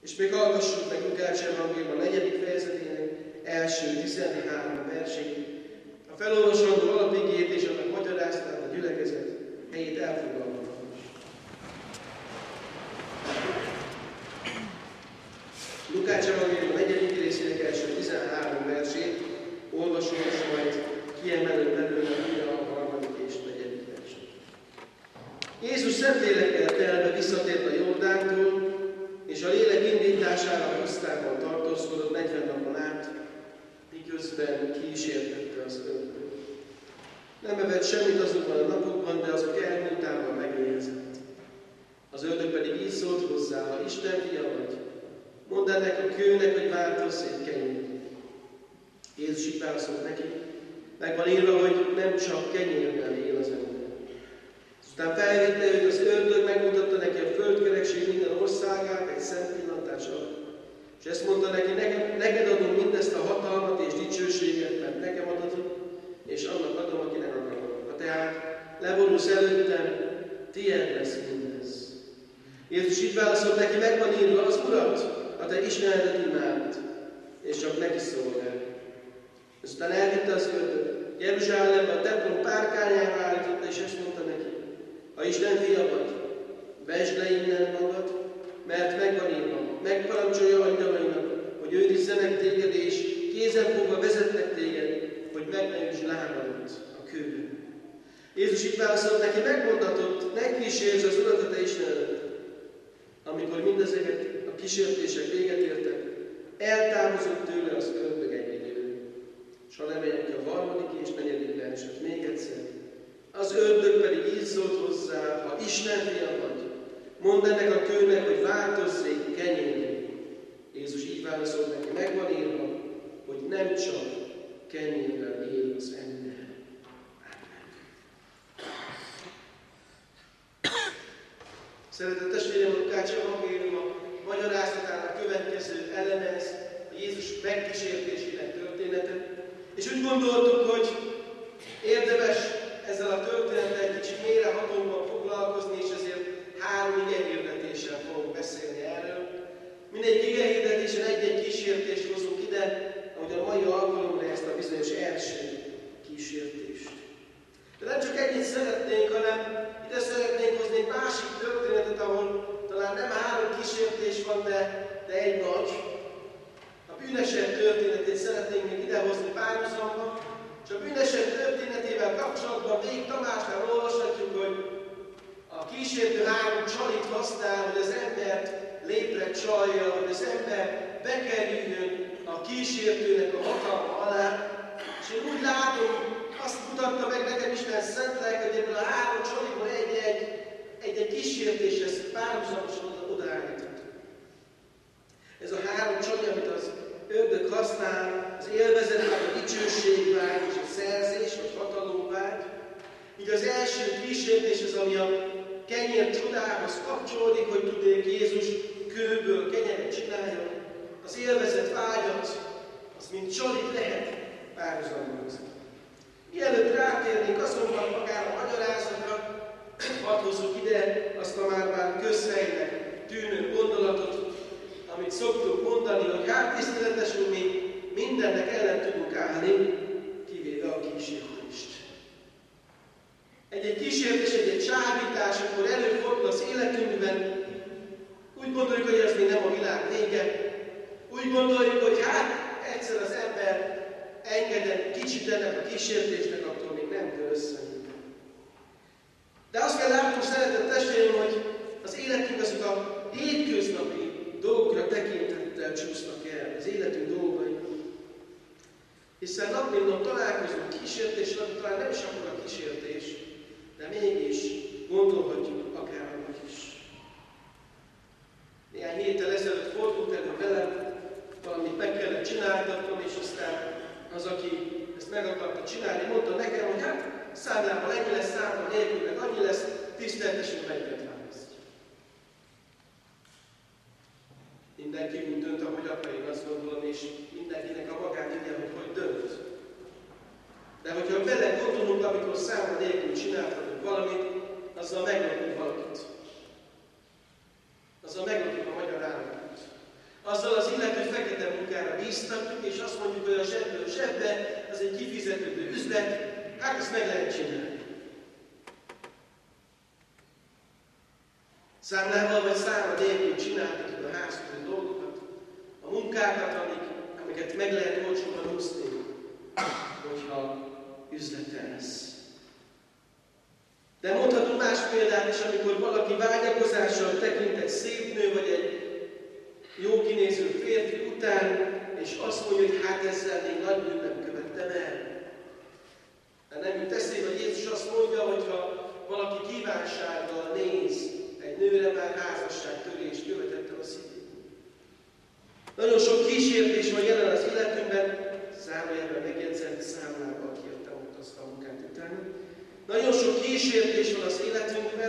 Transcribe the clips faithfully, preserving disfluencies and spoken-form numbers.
És még hallgassuk meg Lukács evangélium a negyedik fejezetének első tizenhárom versét. A felolvasandó alapigét és annak magyarázatát a gyülekezet helyét elfoglalva. Lukács evangélium a negyedik részének első tizenhárom versét olvasom, és majd kiemelő belőle újra a harmadik és negyedik versét. Jézus Szentlélekkel telve visszatért a Jordántól, és a lélek indítására a pusztában tartózkodott negyven napon át, miközben kísértette az ördög. Nem evett semmit azokban a napokban, de azok elmúltában megérzett. Az ördög pedig így szólt hozzá: ha Isten fia vagy, mondd ennek a kőnek, hogy változzék kenyérré. Jézus így válaszolt neki: meg van írva, hogy nem csak kenyérrel él az ember. Azután felvitte őt az ördög, megmutatta neki a földkerekség minden országát egy szempillantás alatt. És ezt mondta neki: neked, neked adom mindezt a hatalmat és dicsőséget, mert nekem adatot, és annak adom, akinek akarom. Ha tehát leborulsz előttem, tiéd lesz mindez. Jézus így válaszolt neki: meg van írva, az Urat, a te Istenedet imád, és csak neki szolgálj. Azután elvitte az ördög Jeruzsálembe, a templom párkányára állította, és ezt mondta neki: ha Isten fia vagy, vesd le innen magad, mert megvan írva, megparancsolja angyalainak, hogy őrizzenek téged, és kézen fogva vezetnek téged, hogy meg ne üsd lábadat a kőbe. Jézus így válaszolt neki: megmondatott, ne kísértsd az Urat, a te Istenedet. Amikor mindezeket a kísértések véget értek, eltávozott tőle az ördög egy időre. És ha lemegyek ki a harmadik és negyedik verset még egyszer. Az ördög pedig így szólt hozzá: ha Isten fia vagy, mondd ennek a kőnek, hogy változzék kenyérré. Jézus így válaszolt neki: meg van írva, hogy nem csak kenyérrel él az ember. Szeretett testvérem, a Lukács evangélium a magyarázatának következő eleme ez a Jézus megkísértésének története. És úgy gondoltuk, hogy érdemes ezzel a történettel egy kicsit mélyrehatóban foglalkozni, és ezért három igehirdetéssel fogunk beszélni erről. Mindegyik igehirdetésen egy-egy kísértést hozunk ide, ahogy a mai alkalomra ezt a bizonyos első kísértést. De nem csak ennyit szeretnénk, hanem ide szeretnénk hozni egy másik történetet, ahol talán nem három kísértés van, de, de egy nagy. A bűneset történetét szeretnénk még idehozni párhuzamba, és a bűneset történetével kapcsolatban Vég Tamásnál olvashatjuk, hogy a kísértő három csalit használ, hogy az embert lépre csalja, hogy az ember bekerüljön a kísértőnek a hatalma alá. És én úgy látom, azt mutatta meg nekem Isten szent lelke, hogy ebből a három csaliból egy-egy, egy-egy kísértéshez párhuzamosan odaállított. Ez a három csali, amit az ördög használ, az élvezetvágy, a dicsőségvágy és a szerzés, vagy hatalomvágy. Így az első kísértés az, ami a kenyér csodához kapcsolódik, hogy tudnék Jézus kőből kenyeret csináljon. Az élvezet vágyat, az mint csalit lehet párhuzamozni. Mielőtt rátérnénk azonban magára a magyarázatra, hadd hozzuk ide azt a már-már közhelynek tűnő gondolatot, amit szoktuk mondani, hogy hát tiszteletesül mi mindennek ellen tudunk állni, kivéve a kísértést. Egy-egy kísértés, egy-egy csábítás, akkor előfordul az életünkben, úgy gondoljuk, hogy ez még nem a világ vége, úgy gondoljuk, hogy hát egyszer az ember engedett kicsit ennek a kísértésnek, attól még nem dől össze. De azt kell látnunk, szeretett testvéreim, hogy az életünk azok a hétköznapi dolgokra tekintettel csúsznak el, az életünk dolgai. Hiszen nap mint nap találkozunk kísértéssel, ami talán nem is akkor a kísértés, de mégis gondolhatjuk akár annak is. Néhány héttel ezelőtt fordult elő velem, valamit meg kellett csináltatnom, és aztán az, aki ezt meg akarta csinálni, mondta nekem, hogy hát számlában ennyi lesz, számlában nélkül, meg annyi lesz, tiszteletesen melyiket választja. Mindenki úgy dönt, ahogy akar, én azt gondolom, és mindenkinek a magánügye, hogy hogy dönt. De hogyha bele gondolunk, amikor számla nélkül csinálhatunk valamit, azzal meglapjuk valakit. Azzal meglapjuk a magyar államot. azzal az illető fekete munkára bíztatjuk, és azt mondjuk, hogy a zsebből zsebbe, az egy kifizetődő üzlet, hát ezt meg lehet csinálni. Számlával vagy számla nélkül csináltatod a házkörű dolgokat, a munkákat, amik, amiket meg lehet olcsóban úszni, hogyha üzletelsz. De mondhatunk más példát is, amikor valaki vágyakozással tekint egy szép nő, vagy egy jó kinéző férfi után, és azt mondja, hogy hát ezzel még nagy bűn nem követtem el. De nem jut eszébe, hogy Jézus azt mondja, hogy ha valaki kívánsággal néz egy nőre, már házasságtörést követett el a szívén. Nagyon sok kísértés van jelen az életünkben, zárójelben megjegyzett, számlával kértem ott azt a munkát utána. Nagyon sok kísértés van az életünkben,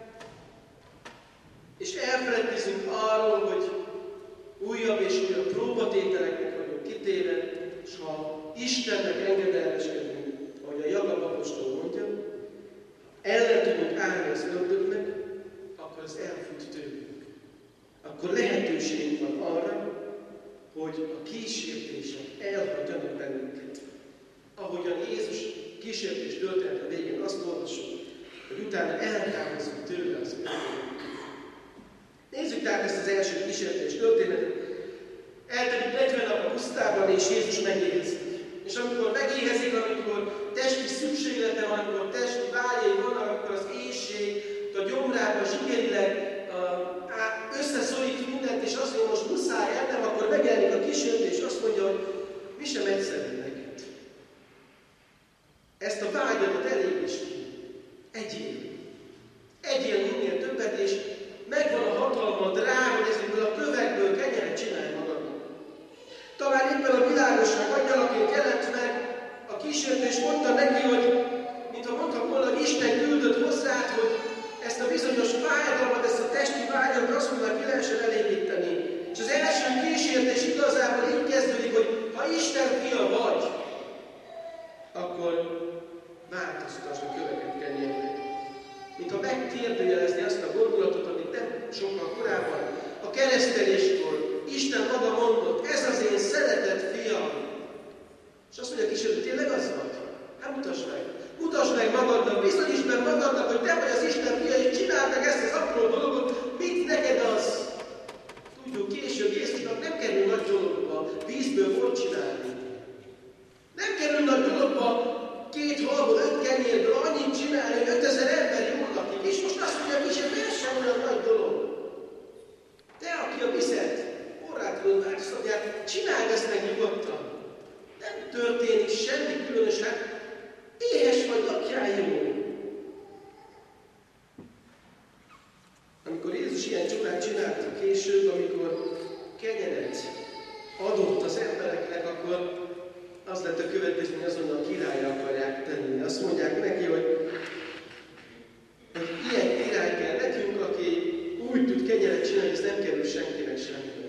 és elfeledkezünk arról, hogy újabb és újabb próbatételeknek vagyunk kitéve, és ha Istennek engedelmeskedünk, ahogy a Jakab apostol mondja, ellen tudunk állni az ördögnek, akkor az elfut tőlünk. Akkor lehetőségünk van arra, hogy a kísértések elhagyjanak bennünket. Ahogyan Jézus kísértés történet a végén azt olvasjuk, hogy utána eltávozunk tőle az ördögnek. Nézzük tehát ezt az első kísértés történetet. Eltelik negyven nap a pusztában, és Jézus megéhezik. És amikor megéhezik, amikor testi szükséglete van, amikor testi vágyai vannak, akkor az éhség a gyomrában zsigerileg összeszorít mindent, és azt mondja, most muszáj ennem, akkor megjelenik a kísértés, és azt mondja, hogy mi sem egyszerű neked. Ezt a vágyadat elég is ki. Egyél. Egyél minél többet, és megvan a hatalmad rá, hogy ezekből a kövekből kenyeret csinálj magadnak. Talán éppen a világosság angyalaként jelent meg a kísértés, mondta neki, hogy mintha mondta volna, hogy Isten küldött hozzád, hogy ezt a bizonyos fájdalmat, ezt a testi vágyat azt mondja, ki lehessen elégíteni. És az első kísértés igazából így kezdődik, hogy ha Isten fia vagy, akkor változtasd a köveket kenyérre. Mintha megkérdőjelezni azt a gondolatot, amit nem sokkal korábban a kereszteléskor Isten maga mondott, ez az én szeretett fiam. És azt mondja a kísérő, tényleg az vagy? Hát mutasd meg. Mutasd meg magadnak, bizonyítsd meg magadnak, hogy te vagy az Isten fia, és csináld meg ezt az apró dolgot, mit neked az? Tudjuk, később Jézusnak nem kerül nagy dologba vízből bort csinálni. Nem kerül nagy dologba két halból, öt kenyérből annyit csinálni, hogy ötezer ember jól lakik. És most azt mondja, hogy ez sem olyan nagy dolog. Te, aki a vizet, orrát tudod változtatni, csináld ezt meg nyugodtan. Nem történik semmi különösen. Éhes vagy, lakjál jól. Amikor Jézus ilyen csodát csinálta később, amikor kenyeret adott az embereknek, akkor az lett a következmény, azonnal a királyra akarják tenni. Azt mondják neki, hogy, hogy ilyen király kell nekünk, aki úgy tud kenyeret csinálni, hogy ez nem kerül senkinek semmibe.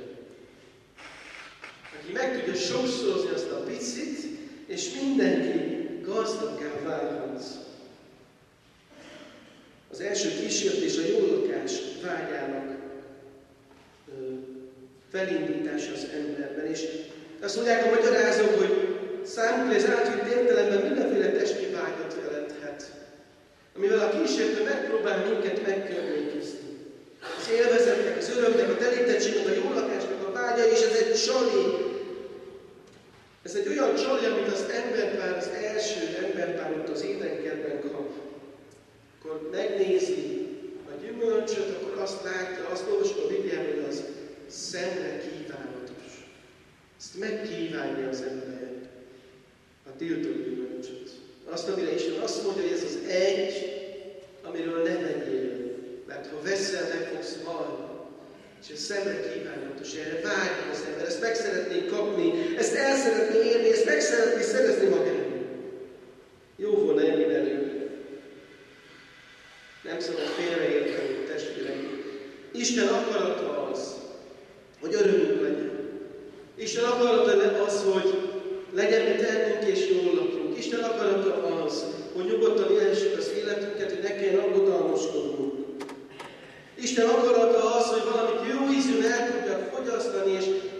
Aki meg tudja sokszorozni azt a picit, és mindenki gazdaggá válhat. Az első kísértés a jó lakás vágyának felindítása az emberben. És azt mondják a magyarázók, hogy számukra ez átvitt értelemben mindenféle testi vágyat jelenthet, amivel a kísértő megpróbál minket megkörnyékezni. Az élvezetnek, az örömnek, a telítettségnek, a jó lakásnak a vágya, és ez egy csali. Ez egy olyan csali, amit az emberpár, az első emberpár ott az édenkertben kap. Akkor megnézi a gyümölcsöt, akkor azt látja, azt olvasok a Bibliában, hogy az szemre kívánatos. Ezt megkívánja az ember, a tiltott gyümölcsöt. Azt, amire Isten azt mondja, hogy ez az egy, amiről ne vegyél, mert ha veszel, meg fogsz halni. És ez szemre kívánatos, erre vágyja az ember, ezt meg szeretnék kapni, ezt el szeretné érni, ezt meg szeretné szerezni magának. Jó volna ennyire előre. Nem szabad félreérteni, testvérek. Isten akarata az, hogy örömünk legyen. Isten akarata az, hogy legyen mit ennünk és jól lakjunk. Isten akarata az, hogy nyugodtan élhessük az életünket, hogy ne kelljen aggodalmaskodnunk. Isten akarata az, hogy valamit jó ízűen el tudjak fogyasztani, és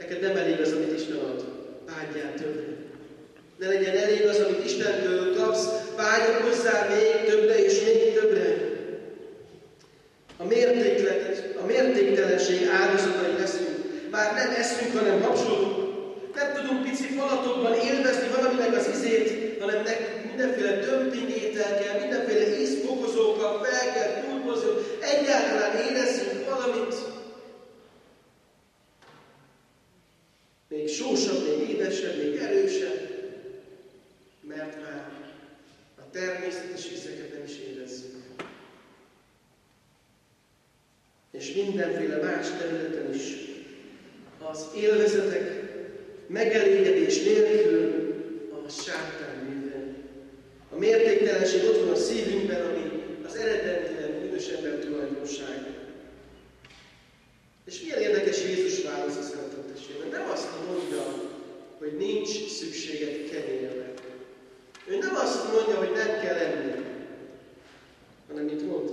Neked nem elég az, amit Isten ad. Vágyjál többre. Ne legyen elég az, amit Istentől kapsz, vágyok hozzá még többre és még többre. A, a mértéktelenség áldozatai leszünk. Már nem eszünk, hanem habzsolunk. Nem tudunk pici falatokban élvezni valaminek az ízét, hanem nekünk mindenféle dömping ételkel, mindenféle ízfokozókkal fel kell túlhozni, hogy egyáltalán érezzünk valamit. Még sósabb, még édesebb, még erősebb, mert már a természetes ízeket nem is érezzük. És mindenféle más területen is az élvezetek megelégedés nélkül a sátán művel. A mértéktelenség ott van a szívünkben, ami az eredetileg bűnös ember tulajdonság. És milyen érdekes Jézus válasz a szeretett testvérem. Nem azt mondja, hogy nincs szükséged kenyérre. Ő nem azt mondja, hogy nem kell enni, hanem mit mond?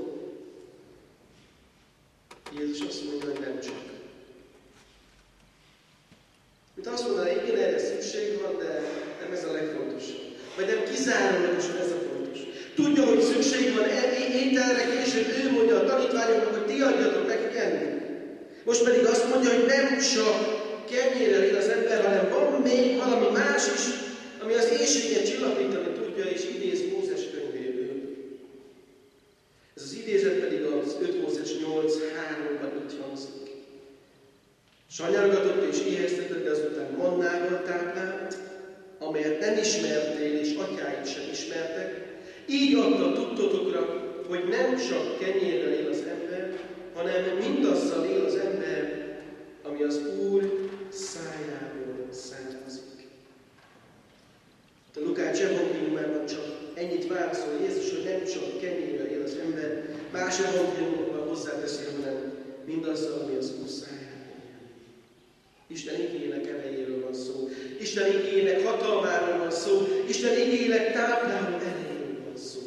Jézus azt mondja, hogy nem csak. Mint azt mondaná, hogy igen, erre szükség van, de nem ez a legfontosabb. Vagy nem kizárólagosan ez a fontos. Tudja, hogy szükség van ételre, később ő mondja a tanítványoknak, hogy ti adjatok nekik enni. Most pedig azt mondja, hogy nem csak kenyérrel él az ember, hanem van még valami más is, ami az éhséget csillapítani tudja, és idéz Mózes könyvéből. Ez az idézet pedig az öt Mózes nyolc háromban így hangzik. Sanyargatott és éheztetett, de azután mannával táplált, amelyet nem ismertél, és atyáid sem ismertek, így adta tudtotokra, hogy nem csak kenyérrel él az ember, hanem mindazzal él az ember, ami az Úr szájából származik. A Lukács evangéliumában csak ennyit válaszol Jézus, hogy nem csak kenyérrel él az ember, más evangéliumokban hozzáteszi, hanem mindazzal, ami az Úr szájából. Isten igének erejéről van szó. Isten igének hatalmáról van szó. Isten igének tápláló erejéről van szó.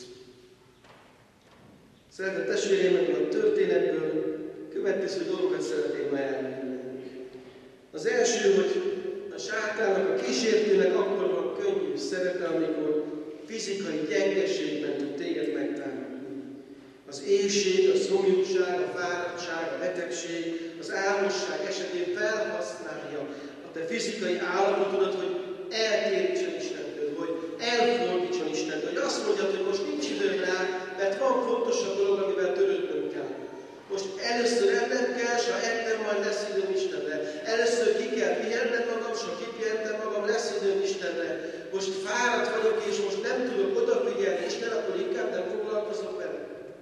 Szeretett testvéreim, a történetből következő dolgokat szeretném ma elmondani. Az első, hogy a sátánnak, a kísértőnek akkor van könnyű szerepe, amikor fizikai gyengeségben tud téged megtámadni. Az éhség, a szomjúság, a fáradtság, a betegség, az álmosság esetén felhasználja a te fizikai állapotodat, hogy eltérítsen Istentől, hogy elfordítson Istentől, hogy azt mondjad, hogy most nincs időm rá, mert van fontosabb dolog, amivel törődnöm kell. Most először ennem kell, s ha ettem, majd lesz időm Istenre. Először ki kell pihennem magam, s ha kipihentem magam, lesz időm Istenre. Most fáradt vagyok, és most nem tudok odafigyelni Isten, akkor inkább nem foglalkozok vele.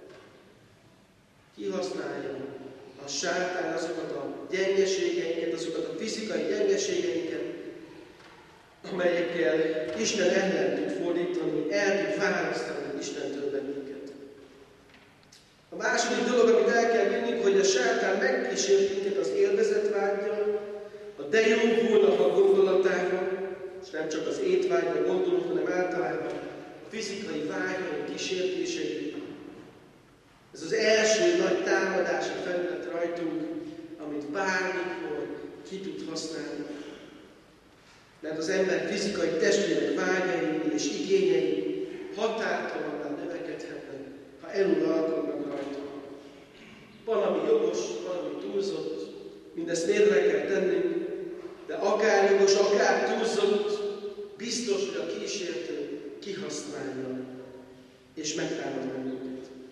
Kihasználja a sátán azokat a gyengeségeinket, azokat a fizikai gyengeségeinket, amelyekkel Isten ellen tud fordítani, el tud választani Istentől bennünket. A második dolog, amit el kell vinnünk, hogy a sátán megkísért minket az élvezetvággyal, a de jó volna, ha gondolatával, és nem csak az étvágyra gondolunk, hanem általában a fizikai vágyaink kísértései. Ez az első nagy támadási felület rajtunk, amit bármikor ki tud használni. Mert az ember fizikai testének vágyai és igényei határtalanul növekedhetnek, ha eluralkodnak rajta. Valami jogos, valami túlzott, mindezt mérre kell tennünk, de akár jogos, akár túlzott, biztos, hogy a kísértő kihasználja és megtámad bennünket.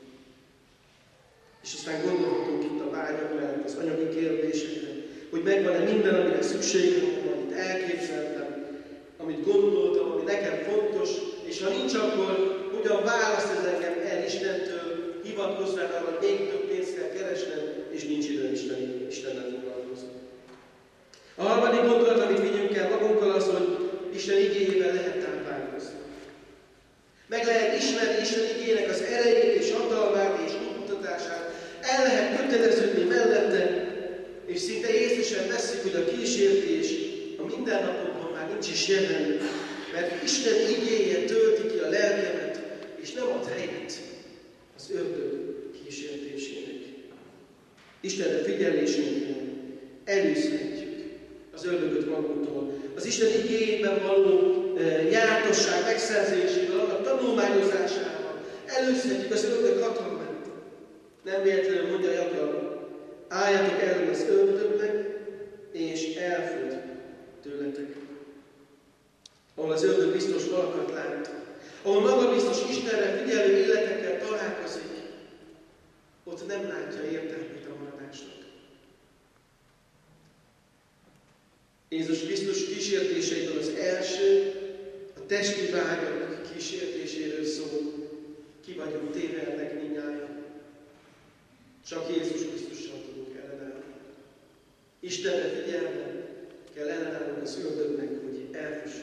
És aztán gondolhatunk itt a vágyak mellett az anyagi kérdésekre, hogy megvan-e minden, amire szükségem van, amit elképzeltem, amit gondoltam, ami nekem fontos, és ha nincs, akkor hogyan választ ez engem el Istentől, hivatkozván arra, hogy még több pénzt kell keresnem, és nincs időm Isten, Istennel foglalkozni. A harmadik gondolat, amit vigyünk el magunkkal, az, hogy Isten igéjével lehet táplálkozni. Meg lehet ismerni Isten igének az erejét és hatalmát és útmutatását, el lehet köteleződni mellette, és szinte észre sem veszik, hogy a kísértés a mindennapokban már nincs is jelen, mert Isten igéje tölti ki a lelkemet, és nem ad helyet az ördög kísértésének. Istenre figyelésünkkel előzhetjük Isten igéjében való jártasság megszerzésével, annak tanulmányozásával előszedjük az ördög hatalmát. Nem véletlenül mondja Jakab, álljatok ellen az ördögnek, és elfut tőletek. Ahol az ördög biztos valakat lát, ahol magabiztos Istenre figyelő életekkel találkozik, ott nem látja értelmét a maradásnak. Jézus Krisztus kísértéseiből az első, a testi vágyak kísértéséről szól. Ki vagyunk téve ennek mindnyájan. Csak Jézus Krisztussal tudunk ellenállni. Istenre figyelve kell ellenállnunk az ördögnek, hogy elfussunk